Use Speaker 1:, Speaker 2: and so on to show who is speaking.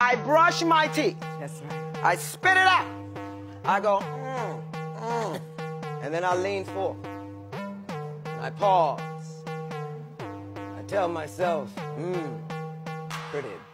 Speaker 1: I brush my teeth.
Speaker 2: That's right.
Speaker 1: I spit it out. I go, and then I lean forward. I pause. I tell myself, pretty